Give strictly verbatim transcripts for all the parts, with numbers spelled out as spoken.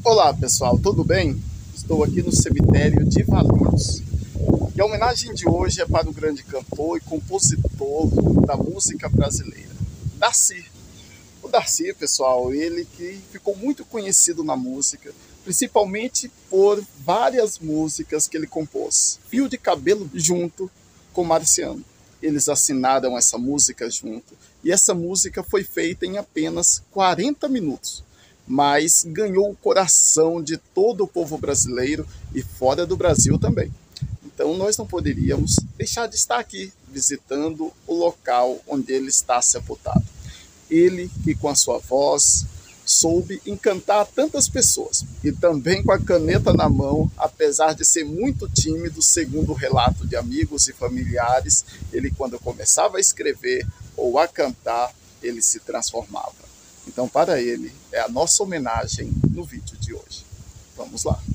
Olá pessoal, tudo bem? Estou aqui no cemitério de Valinhos. E a homenagem de hoje é para o grande cantor e compositor da música brasileira, Darcy. O Darcy, pessoal, ele que ficou muito conhecido na música, principalmente por várias músicas que ele compôs. Fio de Cabelo junto com Marciano. Eles assinaram essa música junto e essa música foi feita em apenas quarenta minutos. Mas ganhou o coração de todo o povo brasileiro e fora do Brasil também. Então nós não poderíamos deixar de estar aqui visitando o local onde ele está sepultado. Ele que com a sua voz soube encantar tantas pessoas e também com a caneta na mão, apesar de ser muito tímido, segundo o relato de amigos e familiares, ele quando começava a escrever ou a cantar, ele se transformava. Então, para ele, é a nossa homenagem no vídeo de hoje. Vamos lá.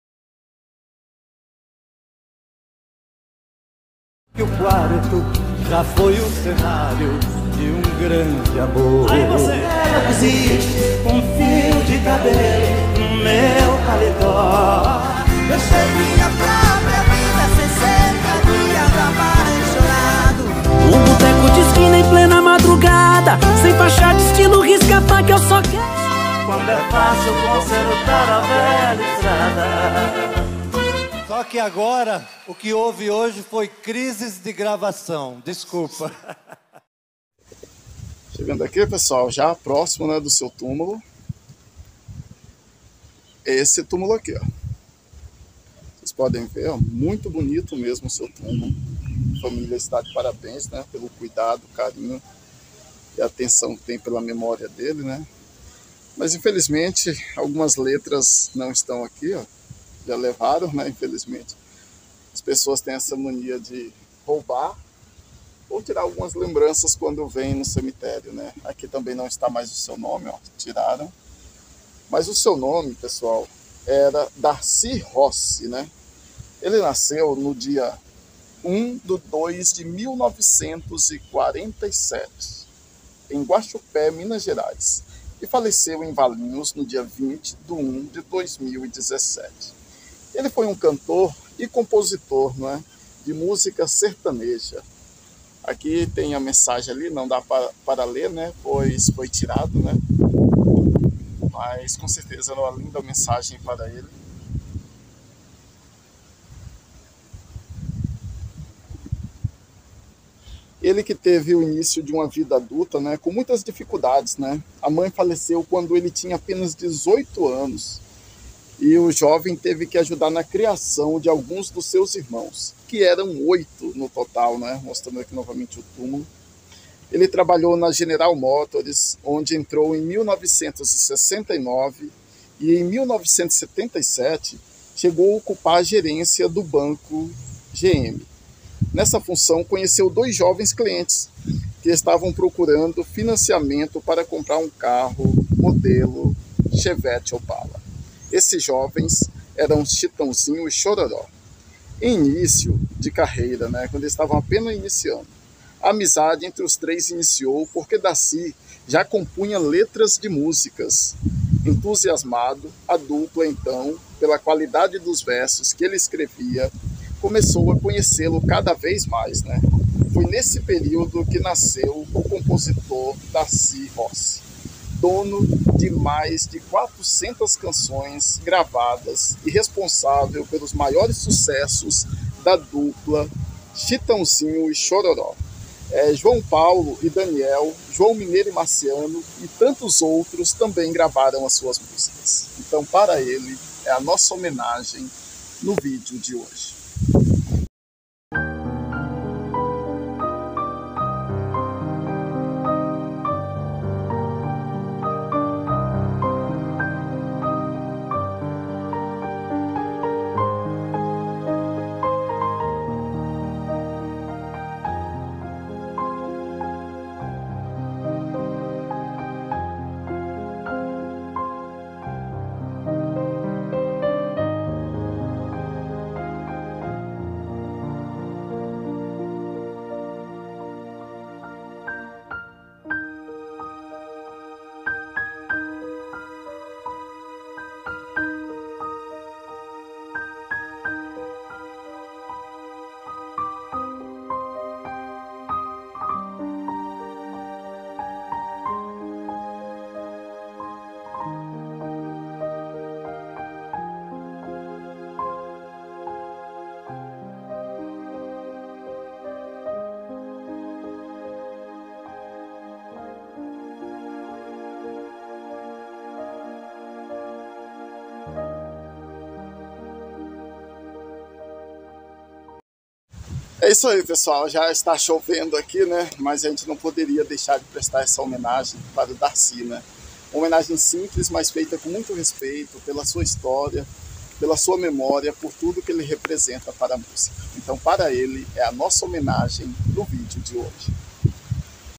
Que o quarto já foi o cenário de um grande amor. Aí você! Ela cozia um fio de cabelo no meu paletó. Eu sei minha própria vida sem ser cada dia apaixonado. Um boteco de esquina em plena madrugada, sem fachada, estilo risca-faca, eu só quero. Quando é fácil consertar a velha estrada. Só que agora, o que houve hoje foi crises de gravação. Desculpa. Chegando aqui, pessoal, já próximo, né, do seu túmulo. Esse túmulo aqui, ó. Vocês podem ver, ó, muito bonito mesmo o seu túmulo. A família está de parabéns, né, pelo cuidado, carinho e atenção que tem pela memória dele, né. Mas infelizmente algumas letras não estão aqui, ó. Já levaram, né, infelizmente. As pessoas têm essa mania de roubar ou tirar algumas lembranças quando vêm no cemitério, né. Aqui também não está mais o seu nome, ó, tiraram. Mas o seu nome, pessoal, era Darcy Rossi, né. Ele nasceu no dia um de dois de mil novecentos e quarenta e sete, em Guaxupé, Minas Gerais, e faleceu em Valinhos no dia vinte de um de dois mil e dezessete. Ele foi um cantor e compositor, né, de música sertaneja. Aqui tem a mensagem ali, não dá para, para ler, né, pois foi tirado, né, mas com certeza era uma linda mensagem para ele. Ele que teve o início de uma vida adulta, né, com muitas dificuldades, né. A mãe faleceu quando ele tinha apenas dezoito anos. E o jovem teve que ajudar na criação de alguns dos seus irmãos, que eram oito no total, né, mostrando aqui novamente o túmulo. Ele trabalhou na General Motors, onde entrou em mil novecentos e sessenta e nove, e em mil novecentos e setenta e sete chegou a ocupar a gerência do banco G M. Nessa função, conheceu dois jovens clientes que estavam procurando financiamento para comprar um carro modelo Chevette Opala. Esses jovens eram Chitãozinho e Chororó. Em início de carreira, né, quando eles estavam apenas iniciando, a amizade entre os três iniciou porque Darcy já compunha letras de músicas. Entusiasmado, a dupla, então, pela qualidade dos versos que ele escrevia, começou a conhecê-lo cada vez mais, né? Foi nesse período que nasceu o compositor Darcy Rossi, dono de mais de quatrocentas canções gravadas e responsável pelos maiores sucessos da dupla Chitãozinho e Chororó. É, João Paulo e Daniel, João Mineiro e Marciano e tantos outros também gravaram as suas músicas. Então, para ele, é a nossa homenagem no vídeo de hoje. É isso aí, pessoal. Já está chovendo aqui, né? Mas a gente não poderia deixar de prestar essa homenagem para o Darcy, né? Uma homenagem simples, mas feita com muito respeito pela sua história, pela sua memória, por tudo que ele representa para a música. Então, para ele, é a nossa homenagem no vídeo de hoje.